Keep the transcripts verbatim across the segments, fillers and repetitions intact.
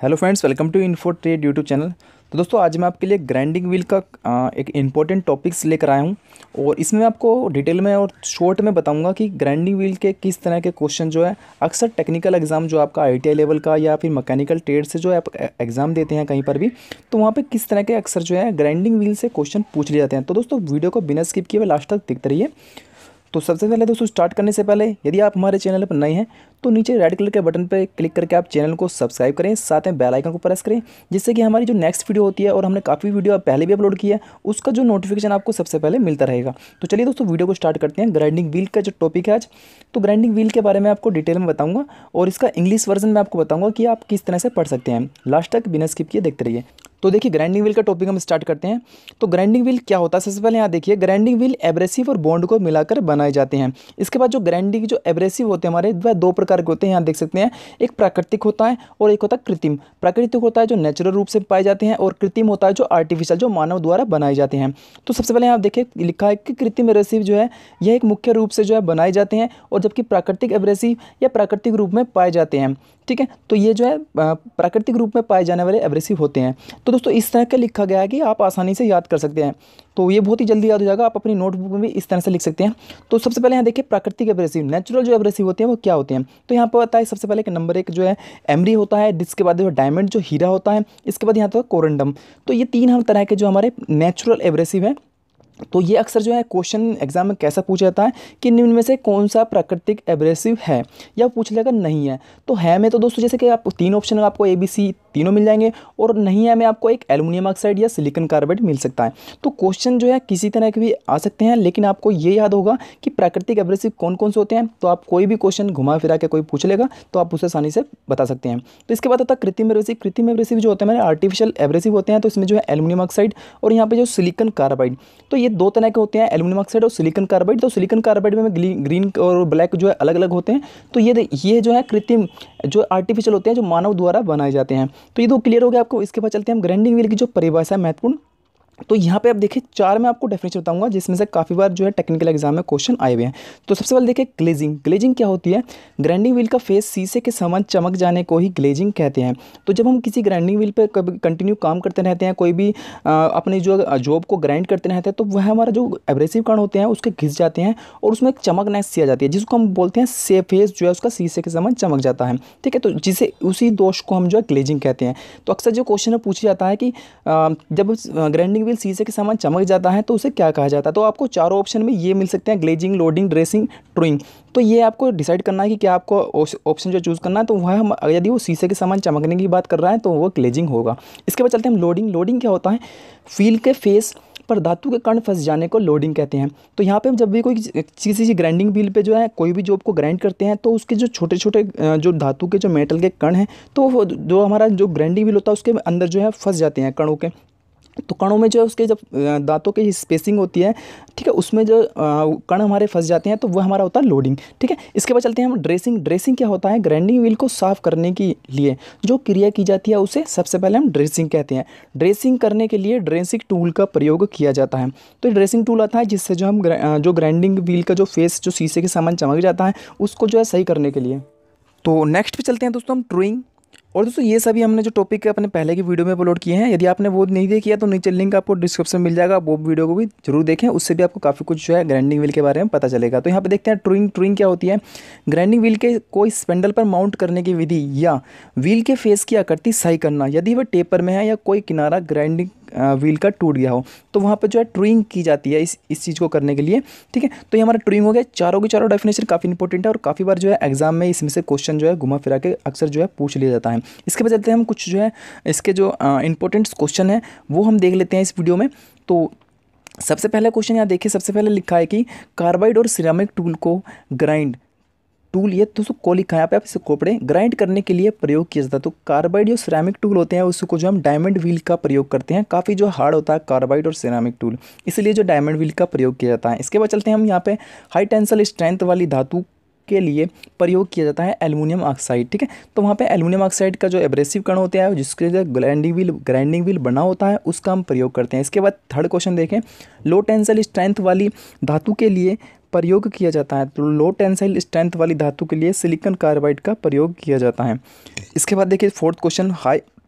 Hello friends, welcome to Info Trade YouTube channel. तो दोस्तों, आज मैं आपके लिए ग्राइंडिंग व्हील का आ, एक इम्पोर्टेंट टॉपिक्स लेकर आया हूं और इसमें मैं आपको डिटेल में और शॉर्ट में बताऊंगा कि ग्राइंडिंग व्हील के किस तरह के क्वेश्चन जो है अक्सर टेक्निकल एग्जाम जो आपका आईटीआई लेवल का या फिर मैकेनिकल ट्रेड से जो आप एग्ज़ाम देते हैं कहीं पर भी, तो वहाँ पर किस तरह के अक्सर जो है ग्राइंडिंग व्हील से क्वेश्चन पूछ लिए जाते हैं। तो दोस्तों, वीडियो को बिना स्किप किए हुए लास्ट तक देखते रहिए। तो सबसे पहले दोस्तों, स्टार्ट करने से पहले यदि आप हमारे चैनल पर नए हैं तो नीचे रेड कलर के बटन पर क्लिक करके आप चैनल को सब्सक्राइब करें, साथ में बेल आइकन को प्रेस करें, जिससे कि हमारी जो नेक्स्ट वीडियो होती है और हमने काफ़ी वीडियो पहले भी अपलोड किया है उसका जो नोटिफिकेशन आपको सबसे पहले मिलता रहेगा। तो चलिए दोस्तों, वीडियो को स्टार्ट करते हैं। ग्राइंडिंग व्हील का जो टॉपिक है आज, तो ग्राइंडिंग व्हील के बारे में आपको डिटेल में बताऊँगा और इसका इंग्लिश वर्जन में आपको बताऊँगा कि आप किस तरह से पढ़ सकते हैं। लास्ट तक बिना स्किप किए देखते रहिए। तो देखिए, ग्राइंडिंग व्हील का टॉपिक हम स्टार्ट करते हैं। तो ग्राइंडिंग व्हील क्या होता है, सबसे पहले यहाँ देखिए, ग्राइंडिंग व्हील एब्रेसिव और बॉन्ड को मिलाकर बनाए जाते हैं। इसके बाद जो ग्राइंडिंग जो एब्रेसिव होते हैं हमारे, वह दो प्रकार के होते हैं, यहाँ देख सकते हैं। एक प्राकृतिक होता है और एक होता है कृत्रिम। प्राकृतिक होता है जो नेचुरल रूप से पाए जाते हैं और कृत्रिम होता है जो आर्टिफिशियल, जो मानव द्वारा बनाए जाते हैं। तो सबसे पहले यहाँ देखिए लिखा है कि कृत्रिम एब्रेसिव जो है यह एक मुख्य रूप से जो है बनाए जाते हैं, और जबकि प्राकृतिक एब्रेसिव या प्राकृतिक रूप में पाए जाते हैं। ठीक है, तो ये जो है प्राकृतिक रूप में पाए जाने वाले एब्रेसिव होते हैं। तो दोस्तों, इस तरह का लिखा गया है कि आप आसानी से याद कर सकते हैं, तो ये बहुत ही जल्दी याद हो जाएगा। आप अपनी नोटबुक में भी इस तरह से लिख सकते हैं। तो सबसे पहले यहाँ देखिए, प्राकृतिक एब्रेसिव, नेचुरल जो एब्रेसिव होते हैं वो क्या होते हैं। तो यहाँ पर आता है सबसे पहले कि नंबर एक जो है एमरी होता है, जिसके बाद जो डायमंड जो हीरा होता है, इसके बाद यहाँ तो कोरंडम। तो ये तीन हम तरह के जो हमारे नेचुरल एब्रेसिव हैं। तो ये अक्सर जो है क्वेश्चन एग्जाम में कैसा पूछा जाता है कि निम्न में से कौन सा प्राकृतिक एब्रेसिव है, या पूछ लेगा नहीं है। तो है में तो दोस्तों जैसे कि आप तीन ऑप्शन आपको ए बी सी तीनों मिल जाएंगे, और नहीं है में आपको एक एल्युमिनियम ऑक्साइड या सिलिकॉन कार्बाइड मिल सकता है। तो क्वेश्चन जो है किसी तरह के भी आ सकते हैं, लेकिन आपको ये याद होगा कि प्राकृतिक एब्रेसिव कौन कौन से होते हैं। तो आप कोई भी क्वेश्चन घुमा फिरा के कोई पूछ लेगा तो आप उसे आसानी से बता सकते हैं। तो इसके बाद आता है कृत्रिम एब्रेसिव। कृत्रिम एब्रेसिव जो होते हैं हमारे आर्टिफिशियल एब्रेसिव होते हैं। तो इसमें जो है एल्युमिनियम ऑक्साइड और यहाँ पे जो सिलिकॉन कार्बाइड, तो ये दो तरह के होते हैं, एल्युमिनियम ऑक्साइड और सिलिकॉन कार्बाइड। तो सिलिकॉन कार्बाइड में ग्रीन और ब्लैक जो है अलग अलग होते हैं। तो ये ये जो है कृत्रिम, जो आर्टिफिशियल होते हैं, जो मानव द्वारा बनाए जाते हैं। तो ये दो क्लियर हो गया आपको। इसके बाद चलते हैं हम ग्राइंडिंग व्हील की जो परिभाषा है महत्वपूर्ण। तो यहाँ पे आप देखिए चार मैं आपको डेफिनेशन बताऊंगा, जिसमें से काफ़ी बार जो है टेक्निकल एग्जाम में क्वेश्चन आए हुए हैं। तो सबसे पहले देखिए ग्लेजिंग। ग्लेजिंग क्या होती है? ग्राइंडिंग व्हील का फेस शीशे के समान चमक जाने को ही ग्लेजिंग कहते हैं। तो जब हम किसी ग्राइंडिंग व्हील पे कभी कंटिन्यू काम करते रहते हैं, कोई भी आ, अपनी जो जॉब को ग्राइंड करते रहते हैं, तो वह हमारा जो एब्रेसिव कण होते हैं उसके घिस जाते हैं और उसमें एक चमकनेस सी आ जाती है, जिसको हम बोलते हैं से फेस जो है उसका शीशे के समान चमक जाता है। ठीक है, तो जिसे उसी दोष को हम जो है ग्लेजिंग कहते हैं। तो अक्सर जो क्वेश्चन पूछा जाता है कि आ, जब ग्राइंडिंग व्हील शीशे के समान चमक जाता है तो उसे क्या कहा जाता है। तो आपको चारों ऑप्शन में ये मिल सकते हैं, ग्लेजिंग, लोडिंग, ड्रेसिंग, ट्रूइंग। तो ये आपको डिसाइड करना है कि क्या आपको ऑप्शन जो चूज़ करना है। तो वह हम यदि वो शीशे के समान चमकने की बात कर रहा है तो वो ग्लेजिंग होगा। इसके बाद चलते हैं हम लोडिंग। लोडिंग क्या होता है? व्हील के फेस पर धातु के कण फंस जाने को लोडिंग कहते हैं। तो यहाँ पे हम जब भी कोई किसी चीज़ ग्राइंडिंग व्हील पे जो है कोई भी जॉब को ग्राइंड करते हैं, तो उसके जो छोटे छोटे जो धातु के जो मेटल के कण हैं, तो जो हमारा जो ग्राइंडिंग व्हील होता है उसके अंदर जो है फंस जाते हैं कणों के। तो कणों में जो है उसके जब दांतों की स्पेसिंग होती है, ठीक है, उसमें जो कण हमारे फंस जाते हैं, तो वह हमारा होता है लोडिंग। ठीक है, इसके बाद चलते हैं हम ड्रेसिंग। ड्रेसिंग क्या होता है? ग्राइंडिंग व्हील को साफ करने के लिए जो क्रिया की जाती है उसे सबसे पहले हम ड्रेसिंग कहते हैं। ड्रेसिंग करने के लिए ड्रेसिंग टूल का प्रयोग किया जाता है। तो ड्रेसिंग टूल आता है जिससे जो हम जो ग्राइंडिंग व्हील का जो फेस जो शीशे के समान चमक जाता है उसको जो है सही करने के लिए। तो नेक्स्ट पे चलते हैं दोस्तों हम ट्रूइंग। और दोस्तों, ये सभी हमने जो टॉपिक अपने पहले की वीडियो में अपलोड किए हैं, यदि आपने वो नहीं देखी है तो नीचे लिंक आपको डिस्क्रिप्शन में मिल जाएगा, वो वीडियो को भी जरूर देखें, उससे भी आपको काफ़ी कुछ जो है ग्राइंडिंग व्हील के बारे में पता चलेगा। तो यहाँ पे देखते हैं ट्रूइंग। ट्रूइंग क्या होती है? ग्राइंडिंग व्हील के कोई स्पेंडल पर माउंट करने की विधि या व्हील के फेस की आकृति सही करना, यदि वह टेपर में है या कोई किनारा ग्राइंडिंग व्हील का टूट गया हो, तो वहाँ पर जो है ट्रूइंग की जाती है इस इस चीज़ को करने के लिए। ठीक है, तो ये हमारा ट्रूइंग हो गया। चारों की चारों डेफिनेशन काफ़ी इंपॉर्टेंट है और काफ़ी बार जो है एग्जाम में इसमें से क्वेश्चन जो है घुमा फिरा के अक्सर जो है पूछ लिया जाता है। इसके बाद चलते हैं हम कुछ जो है इसके जो इंपॉर्टेंट क्वेश्चन है वो हम देख लेते हैं इस वीडियो में। तो सबसे पहला क्वेश्चन यहाँ देखिए, सबसे पहले लिखा है कि कार्बाइड और सिरेमिक टूल को ग्राइंड टूल, ये दोस्तों को लिखा है यहाँ पे, आप इसे कोपड़े ग्राइंड करने के लिए प्रयोग किया जाता है। तो कार्बाइड जो सिरेमिक टूल होते हैं उसको जो हम डायमंड व्हील का प्रयोग करते हैं। काफ़ी जो हार्ड होता है कार्बाइड और सिरेमिक टूल, इसलिए जो डायमंड व्हील का प्रयोग किया जाता है। इसके बाद चलते हैं हम यहाँ पे हाई टेंसल स्ट्रेंथ वाली धातु के लिए प्रयोग किया जाता है एल्युमिनियम ऑक्साइड। ठीक है, तो वहाँ पे एल्युमिनियम ऑक्साइड का जो एब्रेसिव कण होता है जिसके जो ग्राइंडिंग व्हील ग्राइंडिंग व्हील बना होता है उसका हम प्रयोग करते हैं। इसके बाद थर्ड क्वेश्चन देखें, लो टेंसल स्ट्रेंथ वाली धातु के लिए प्रयोग किया जाता है। तो लो टेंसाइल स्ट्रेंथ वाली धातु के लिए सिलिकॉन कार्बाइड का प्रयोग किया जाता है। इसके बाद देखिए fourth question, high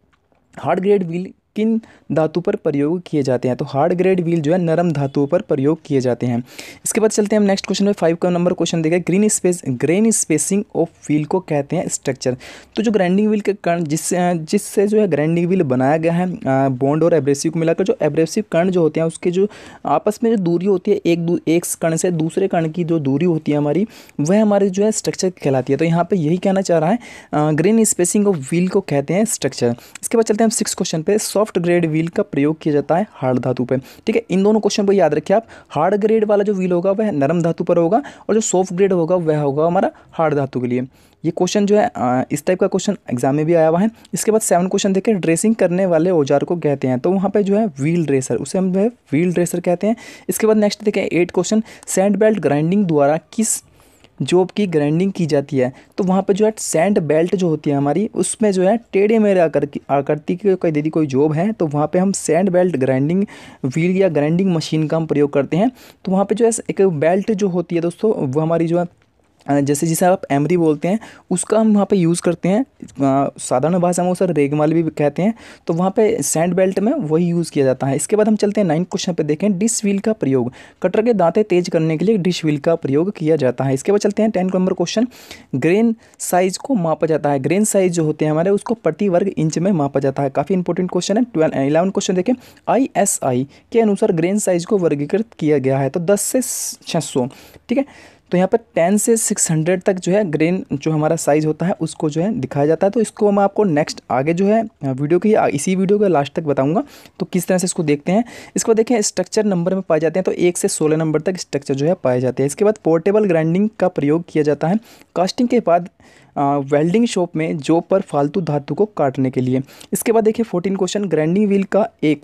hard grade wheel किन धातु पर प्रयोग किए जाते हैं? तो हार्ड ग्रेड व्हील जो है नरम धातुओं पर प्रयोग किए जाते हैं। इसके बाद चलते हैं हम नेक्स्ट क्वेश्चन में, फाइव का नंबर क्वेश्चन देखें। Green space grain spacing of wheel को कहते हैं स्ट्रक्चर। तो जो ग्राइंडिंग व्हील के कण जिससे जिससे जो है ग्राइंडिंग व्हील बनाया गया है बॉन्ड और एब्रेसिव को मिलाकर, जो एब्रेसिव कण जो होते हैं उसके जो आपस में जो दूरी होती है एक दू एक कण से दूसरे कण की जो दूरी होती है हमारी, वह हमारी जो है स्ट्रक्चर कहलाती है। तो यहाँ पे यही कहना चाह रहा है, ग्रेन स्पेसिंग ऑफ व्हील को कहते हैं स्ट्रक्चर। इसके बाद चलते हैं हम सिक्स क्वेश्चन पे। सॉफ्ट ग्रेड व्हील का प्रयोग किया जाता है हार्ड धातु पे। ठीक है, इन दोनों क्वेश्चन को याद रखिए आप। हार्ड ग्रेड वाला जो व्हील होगा वह नरम धातु पर होगा और जो सॉफ्ट ग्रेड होगा वह होगा हमारा हार्ड धातु के लिए। ये क्वेश्चन जो है इस टाइप का क्वेश्चन एग्जाम में भी आया हुआ है। इसके बाद सेवन क्वेश्चन देखें। ड्रेसिंग करने वाले औजार को कहते हैं, तो वहाँ पे जो है व्हील ड्रेसर, उसे हम जो है व्हील ड्रेसर कहते हैं। इसके बाद नेक्स्ट देखें eight question. Sand belt grinding द्वारा किस जॉब की ग्राइंडिंग की जाती है? तो वहाँ पे जो है सैंड बेल्ट जो होती है हमारी, उसमें जो है टेढ़े मेढ़े आकर की आकृति की कोई यदि कोई जॉब है तो वहाँ पे हम सैंड बेल्ट ग्राइंडिंग व्हील या ग्राइंडिंग मशीन का हम प्रयोग करते हैं। तो वहाँ पे जो है एक बेल्ट जो होती है दोस्तों, वो हमारी जो है जैसे जिसे आप एमरी बोलते हैं उसका हम वहाँ पे यूज़ करते हैं। साधारण भाषा में उसे रेगमाल भी कहते हैं। तो वहाँ पे सैंड बेल्ट में वही यूज़ किया जाता है। इसके बाद हम चलते हैं नाइन्थ क्वेश्चन पे देखें। डिश व्हील का प्रयोग, कटर के दांतें तेज करने के लिए डिश व्हील का प्रयोग किया जाता है। इसके बाद चलते हैं ten number question. Grain size को मापा जाता है, ग्रेन साइज जो होते हैं हमारे उसको प्रति वर्ग इंच में मापा जाता है। काफ़ी इंपॉर्टेंट क्वेश्चन है। ट्वेल्व इलेवन क्वेश्चन देखें। आई एस आई के अनुसार ग्रेन साइज को वर्गीकृत किया गया है, तो दस से छः सौ। ठीक है, तो यहाँ पर टेन से सिक्स हंड्रेड तक जो है ग्रेन जो हमारा साइज़ होता है उसको जो है दिखाया जाता है। तो इसको मैं आपको नेक्स्ट आगे जो है वीडियो की इसी वीडियो के लास्ट तक बताऊंगा तो किस तरह से इसको देखते हैं। इसको देखें स्ट्रक्चर नंबर में पाए जाते हैं, तो एक से सोलह नंबर तक स्ट्रक्चर जो है पाए जाते हैं। इसके बाद पोर्टेबल ग्राइंडिंग का प्रयोग किया जाता है कास्टिंग के बाद वेल्डिंग शॉप में जॉब पर फालतू धातु को काटने के लिए। इसके बाद देखिए फोर्टीन क्वेश्चन। ग्राइंडिंग व्हील का एक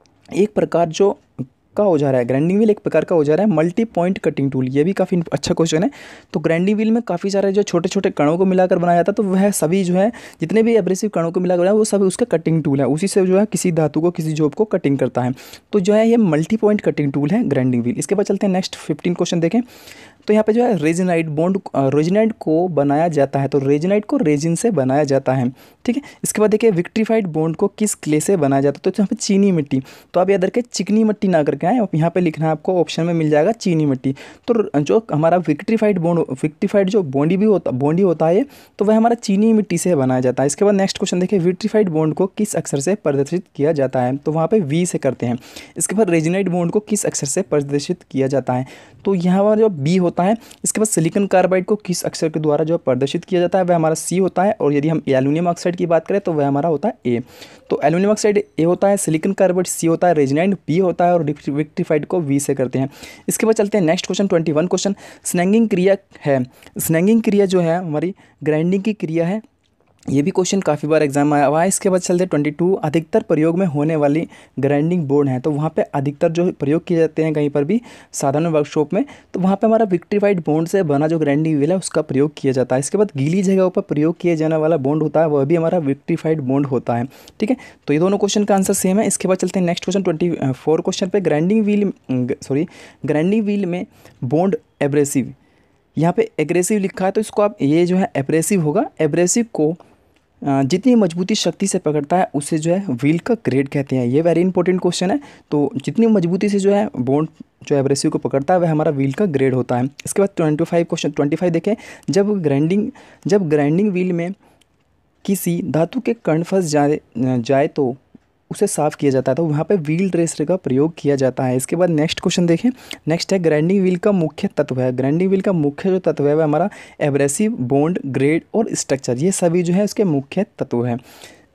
एक प्रकार जो का औजार है, ग्राइंडिंग व्हील एक प्रकार का औजार है मल्टी पॉइंट कटिंग टूल। ये भी काफ़ी अच्छा क्वेश्चन है। तो ग्राइंडिंग व्हील में काफ़ी सारे जो छोटे छोटे कणों को मिलाकर बनाया जाता है, तो वह सभी जो है जितने भी एब्रेसिव कणों को मिलाकर बनाया वो सभी उसका कटिंग टूल है, उसी से जो है किसी धातु को किसी जॉब को कटिंग करता है। तो जो है ये मल्टी पॉइंट कटिंग टूल है ग्राइंडिंग व्हील। इसके बाद चलते हैं नेक्स्ट फिफ्टीन क्वेश्चन देखें। तो यहाँ पे जो है रेजिनाइट बॉन्ड रेजिनाइट को बनाया जाता है, तो रेजिनाइट को रेजिन से बनाया जाता है। ठीक है, इसके बाद देखिए विक्ट्रीफाइड बॉन्ड को किस क्ले से बनाया जाता है? तो यहाँ पे चीनी मिट्टी। तो आप याद रखें चिकनी मिट्टी ना करके आए, यहाँ पे लिखना है आपको, ऑप्शन में मिल जाएगा चीनी मिट्टी। तो जो हमारा विक्ट्रीफाइड बॉन्ड विक्ट्रीफाइड जो बॉन्डी भी होता बॉन्डी होता है तो वह हमारा चीनी मिट्टी से बनाया जाता है। इसके बाद नेक्स्ट क्वेश्चन देखिए विक्ट्रीफाइड बॉन्ड को किस अक्षर से प्रदर्शित किया जाता है? तो वहाँ पे वी से करते हैं। इसके बाद रेजिनाइट बॉन्ड को किस अक्षर से प्रदर्शित किया जाता है? तो यहाँ पर जो बी होता है। इसके बाद सिलिकॉन कार्बाइड को किस अक्षर के द्वारा जो प्रदर्शित किया जाता है वह हमारा सी होता है। और यदि हम एल्यूमिनियम ऑक्साइड की बात करें तो वह हमारा होता है ए। तो एल्यूमिनियम ऑक्साइड ए होता है, सिलिकॉन कार्बाइड सी होता है, रेजिनाइट बी होता है और विक्ट्रीफाइड को वी से करते हैं। इसके बाद चलते हैं next question twenty one question. Snagging क्रिया है, स्नैगिंग क्रिया जो है हमारी ग्राइंडिंग की क्रिया है। ये भी क्वेश्चन काफ़ी बार एग्जाम में आया हुआ है। इसके बाद चलते हैं ट्वेंटी टू। अधिकतर प्रयोग में होने वाली ग्राइंडिंग बोर्ड है, तो वहाँ पे अधिकतर जो प्रयोग किए जाते हैं कहीं पर भी साधारण वर्कशॉप में, तो वहाँ पे हमारा विक्ट्रीफाइड बॉन्ड से बना जो ग्राइंडिंग व्हील है उसका प्रयोग किया जाता है। इसके बाद गीली जगहों पर प्रयोग किए जाने वाला बॉन्ड होता है, वह भी हमारा विक्ट्रीफाइड बॉन्ड होता है। ठीक है, तो ये दोनों क्वेश्चन का आंसर सेम है। इसके बाद चलते हैं next question twenty four question पे। Grinding wheel sorry grinding wheel में बॉन्ड एब्रेसिव, यहाँ पे एग्रेसिव लिखा है तो इसको आप ये जो है एब्रेसिव होगा। एब्रेसिव को जितनी मजबूती शक्ति से पकड़ता है उसे जो है व्हील का ग्रेड कहते हैं। ये वेरी इंपॉर्टेंट क्वेश्चन है। तो जितनी मजबूती से जो है बॉन्ड जो एब्रेसिव को पकड़ता है वह हमारा व्हील का ग्रेड होता है। इसके बाद twenty five question twenty five देखें। जब ग्राइंडिंग जब ग्राइंडिंग व्हील में किसी धातु के कण फंस जाए जाए तो उसे साफ़ किया जाता है, तो वहाँ पे व्हील ड्रेसर का प्रयोग किया जाता है। इसके बाद नेक्स्ट क्वेश्चन देखें। नेक्स्ट है ग्राइंडिंग व्हील का मुख्य तत्व है। ग्राइंडिंग व्हील का मुख्य जो तत्व है वह हमारा एब्रेसिव, बॉन्ड, ग्रेड और स्ट्रक्चर, ये सभी जो है उसके मुख्य तत्व है।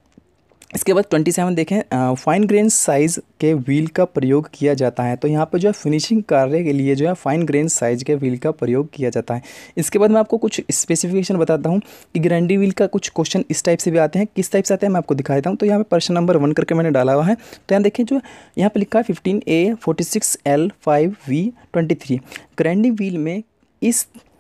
इसके बाद ट्वेंटी सेवन देखें। फाइन ग्रेन साइज़ के व्हील का प्रयोग किया जाता है, तो यहाँ पे जो है फिनिशिंग कार्य के लिए जो है फाइन ग्रेन साइज़ के व्हील का प्रयोग किया जाता है। इसके बाद मैं आपको कुछ स्पेसिफिकेशन बताता हूँ कि ग्राइंडिंग व्हील का कुछ क्वेश्चन इस टाइप से भी आते हैं। किस टाइप से आते हैं मैं आपको दिखा देता हूँ। तो यहाँ पे प्रश्न नंबर वन करके मैंने डाला हुआ है। तो यहाँ देखिए जो यहाँ पर लिखा है fifteen A forty six L five V twenty three. Grinding wheel में इस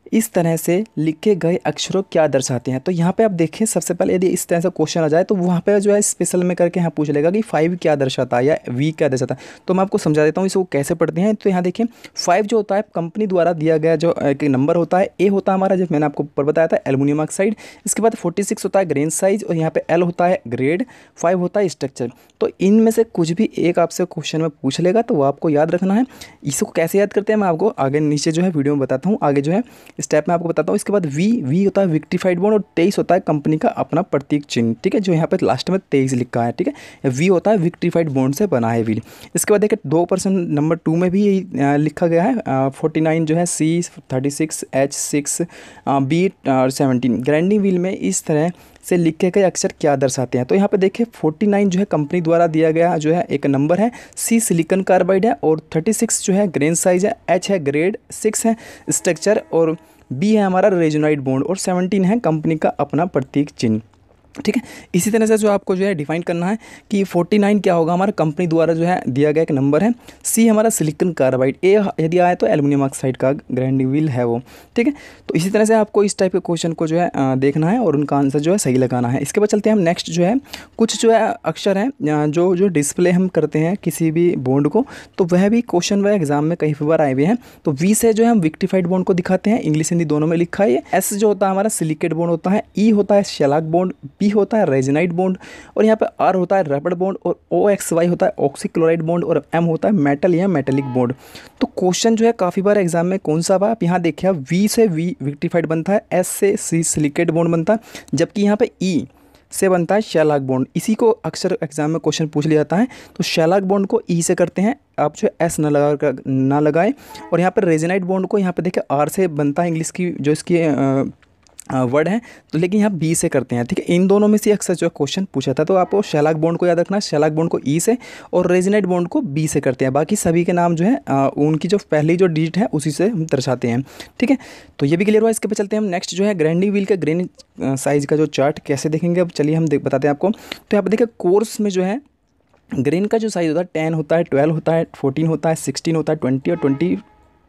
इस तरह से लिखे गए अक्षरों क्या दर्शाते हैं। तो यहाँ पे आप देखें, सबसे पहले यदि इस तरह से क्वेश्चन आ जाए तो वहाँ पे जो है स्पेशल में करके यहाँ पूछ लेगा कि फाइव क्या दर्शाता है या वी क्या दर्शाता है। तो मैं आपको समझा देता हूँ इसको कैसे पढ़ते हैं। तो यहाँ देखिए, फाइव जो होता है कंपनी द्वारा दिया गया जो एक नंबर होता है। ए होता है हमारा, जब मैंने आपको ऊपर बताया था, एल्युमिनियम ऑक्साइड। इसके बाद फोर्टी सिक्स होता है ग्रेन साइज, और यहाँ पे एल होता है ग्रेड, फाइव होता है स्ट्रक्चर। तो इनमें से कुछ भी एक आपसे क्वेश्चन में पूछ लेगा तो वो आपको याद रखना है। इसको कैसे याद करते हैं मैं आपको आगे नीचे जो है वीडियो में बताता हूँ, आगे जो है स्टेप में आपको बताता हूँ। इसके बाद वी वी होता है विक्टिफाइड बॉन्ड, और तेईस होता है कंपनी का अपना प्रतीक चिन्ह, ठीक है, जो यहाँ पे लास्ट में तेईस लिखा है, ठीक है। वी होता है विक्टिफाइड बॉन्ड से बना है व्हील। इसके बाद देखिए दो परसेंट नंबर टू में भी यही लिखा गया है, फोर्टी नाइन जो है C, thirty six H, six B और सेवनटीन। ग्राइंडिंग व्हील में इस तरह से लिखे गए अक्षर क्या दर्शाते हैं। तो यहाँ पे देखिए फोर्टी नाइन जो है कंपनी द्वारा दिया गया जो है एक नंबर है, सी सिलिकॉन कार्बाइड है, और थर्टी सिक्स जो है ग्रेन साइज है, एच है ग्रेड, सिक्स है स्ट्रक्चर, और बी है हमारा रेजोनाइड बॉन्ड, और सेवनटीन है कंपनी का अपना प्रतीक चिन्ह, ठीक है। इसी तरह से जो आपको जो है डिफाइन करना है कि फोर्टी नाइन क्या होगा, हमारा कंपनी द्वारा जो है दिया गया एक नंबर है, सी हमारा सिलिकॉन कार्बाइड, ए यदि आए तो एल्युमिनियम ऑक्साइड का ग्राइंडिंग व्हील है वो, ठीक है। तो इसी तरह से आपको इस टाइप के क्वेश्चन को जो है देखना है और उनका आंसर जो है सही लगाना है। इसके बाद चलते हैं हम नेक्स्ट जो है, कुछ जो है अक्षर हैं जो जो डिस्प्ले हम करते हैं किसी भी बॉन्ड को, तो वह भी क्वेश्चन वह एग्जाम में कई बार आए हुए हैं। तो वी से जो है हम विक्टिफाइड बॉन्ड को दिखाते हैं, इंग्लिश हिंदी दोनों में लिखा है। एस जो होता है हमारा सिलिकेट बॉन्ड होता है, ई होता है शेलॉक बॉन्ड, पी होता है रेजोनाइड बॉन्ड, और यहाँ पे आर होता है रबड़ बॉन्ड, और ओ एक्स वाई होता है ऑक्सीक्लोराइड बॉन्ड, और एम होता है मेटल या मेटेलिक बॉन्ड। तो क्वेश्चन जो है काफ़ी बार एग्जाम में कौन सा बा, आप यहाँ देखिए, वी से वी विक्टिफाइड बनता है, एस से सी सिलिकेट बॉन्ड बनता है, जबकि यहाँ पे ई से बनता है शेलॉक बॉन्ड। इसी को अक्सर एग्जाम में क्वेश्चन पूछ लिया जाता है। तो शेलॉक बॉन्ड को ई से करते हैं, आप जो एस ना लगा ना लगाएं, और यहाँ पर रेजोनाइड बॉन्ड को यहाँ पे देखिए आर से बनता है, इंग्लिश की जो इसकी आ, वर्ड है, तो लेकिन यहाँ बी से करते हैं, ठीक है। इन दोनों में से अक्सर जो क्वेश्चन पूछा था, तो आपको शेलॉक बॉन्ड को याद रखना है, शेलॉक बॉन्ड को ई से और रेजोनाइड बॉन्ड को बी से करते हैं। बाकी सभी के नाम जो है आ, उनकी जो पहली जो डिजिट है उसी से हम दर्शाते हैं, ठीक है। तो ये भी क्लियर हुआ। इसके पे चलते हैं हम नेक्स्ट जो है, ग्राइंडिंग व्हील का ग्रेन साइज का जो चार्ट कैसे देखेंगे, अब चलिए हम देख बताते हैं आपको। तो यहाँ पर देखिए कोर्स में जो है ग्रेन का जो साइज़ होता है टेन होता है, ट्वेल्व होता है, फोर्टीन होता है, सिक्सटीन होता है, ट्वेंटी और ट्वेंटी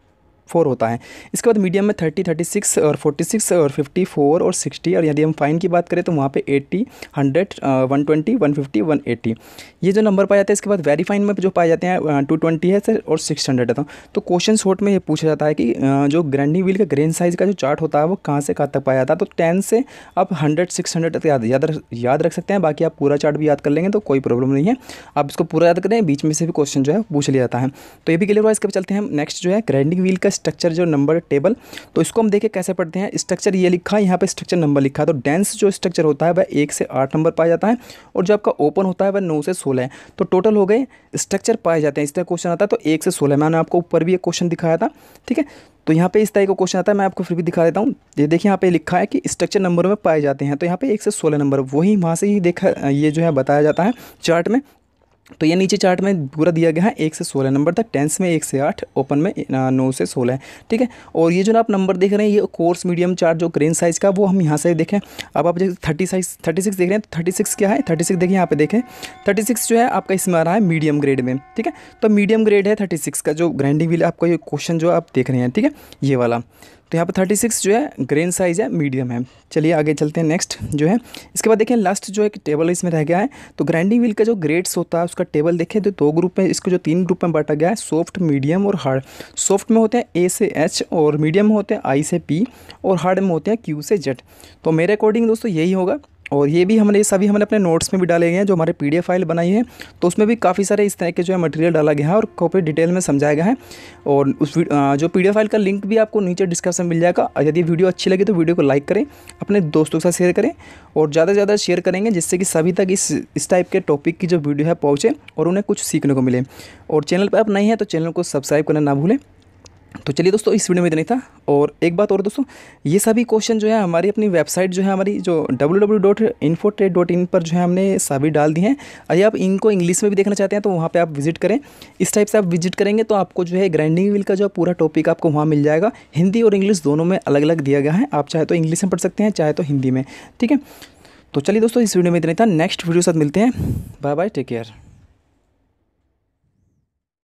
फोर होता है। इसके बाद मीडियम में थर्टी, थर्टी सिक्स और फोर्टी सिक्स और फिफ्टी फोर और सिक्सटी, और यदि हम फाइन की बात करें तो वहाँ पे eighty, hundred, one twenty, one fifty, one eighty ये जो नंबर पाए जाते हैं। इसके बाद वेरी फाइन में जो पाए जाते हैं टू ट्वेंटी है सर, और सिक्स हंड्रेड है। तो क्वेश्चन शॉर्ट में ये पूछा जाता है कि जो ग्राइंडिंग व्हील का ग्रेन साइज़ का जो चार्ट होता है वो कहाँ से कहाँ तक पाया जाता है। तो टेन से आप हंड्रेड, सिक्स हंड्रेड तक याद याद याद रख सकते हैं। बाकी आप पूरा चार्ट भी याद कर लेंगे तो कोई प्रॉब्लम नहीं है, आप इसको पूरा याद करें, बीच में से भी क्वेश्चन जो है पूछ लिया जाता है। तो ये भी क्लियर हुआ। इसके बाद चलते हैं हम नेक्स्ट जो है, ग्राइंडिंग व्हील का स्ट्रक्चर जो नंबर टेबल। तो इसको हम देखें कैसे पढ़ते हैं। स्ट्रक्चर ये लिखा है, यहाँ पे स्ट्रक्चर नंबर लिखा है। तो डेंस जो स्ट्रक्चर होता है वह एक से आठ नंबर पाया जाता है, और जो आपका ओपन होता है वह नौ से सोलह है। तो टोटल हो गए स्ट्रक्चर पाए जाते हैं। इस तरह क्वेश्चन आता है तो एक से सोलह, मैंने आपको ऊपर भी एक क्वेश्चन दिखाया था, ठीक है। तो यहाँ पे इस तरह का क्वेश्चन आता है, मैं आपको फिर भी दिखा देता हूँ। ये देखिए यहाँ पे लिखा है कि स्ट्रक्चर नंबर में पाए जाते हैं, तो यहाँ पे एक से सोलह नंबर वही वहाँ से ही देखा ये जो है बताया जाता है चार्ट में। तो ये नीचे चार्ट में पूरा दिया गया है एक से सोलह नंबर तक, टेंस में एक से आठ, ओपन में नौ से सोलह, ठीक है। और ये जो आप नंबर देख रहे हैं, ये कोर्स मीडियम चार्ट जो ग्रेन साइज़ का, वो हम यहाँ से देखें। अब आप थर्टी साइज थर्टी सिक्स देख रहे हैं, तो थर्टी सिक्स क्या है, थर्टी सिक्स देखिए यहाँ पे देखें, थर्टी सिक्स जो है आपका इसमें आ रहा है मीडियम ग्रेड में, ठीक है। तो मीडियम ग्रेड है थर्टी सिक्स का जो ग्राइंडिंग व्हील आपका ये क्वेश्चन जो आप देख रहे हैं, ठीक है, ये वाला। तो यहाँ पर थर्टी सिक्स जो है ग्रेन साइज़ है, मीडियम है। चलिए आगे चलते हैं नेक्स्ट जो है। इसके बाद देखें लास्ट जो एक टेबल इसमें रह गया है। तो ग्राइंडिंग व्हील का जो ग्रेड्स होता है उसका टेबल देखें तो दो ग्रुप में, इसको जो तीन ग्रुप में बांटा गया है, सॉफ्ट, मीडियम और हार्ड। सॉफ्ट में होते हैं ए से एच, और मीडियम में होते हैं आई से पी, और हार्ड में होते हैं क्यू से जेड। तो मेरे अकॉर्डिंग दोस्तों यही होगा। और ये भी हमने सभी हमने अपने नोट्स में भी डाले गए हैं, जो हमारे पीडीएफ फाइल बनाई है, तो उसमें भी काफ़ी सारे इस तरह के जो है मटेरियल डाला गया है और काफ़ी डिटेल में समझाया गया है। और उस जो पीडीएफ फाइल का लिंक भी आपको नीचे डिस्क्रिप्शन में मिल जाएगा। यदि वीडियो अच्छी लगी तो वीडियो को लाइक करें, अपने दोस्तों के साथ शेयर करें, और ज़्यादा से ज़्यादा शेयर करेंगे जिससे कि सभी तक इस इस टाइप के टॉपिक की जो वीडियो है पहुँचे और उन्हें कुछ सीखने को मिले। और चैनल पर आप नए हैं तो चैनल को सब्सक्राइब करना ना भूलें। तो चलिए दोस्तों, इस वीडियो में इतना ही था। और एक बात और दोस्तों, ये सभी क्वेश्चन जो है हमारी अपनी वेबसाइट जो है, हमारी जो W W W dot infotrade dot in पर जो है हमने सभी डाल दी हैं। यदि आप इनको इंग्लिश में भी देखना चाहते हैं तो वहाँ पे आप विजिट करें। इस टाइप से आप विजिट करेंगे तो आपको जो है ग्राइंडिंग व्हील का जो पूरा टॉपिक आपको वहाँ मिल जाएगा। हिंदी और इंग्लिश दोनों में अलग अलग दिया गया है, आप चाहे तो इंग्लिश में पढ़ सकते हैं, चाहे तो हिंदी में, ठीक है। तो चलिए दोस्तों, इस वीडियो में इतना ही था। नेक्स्ट वीडियो के साथ मिलते हैं। Bye bye, take care.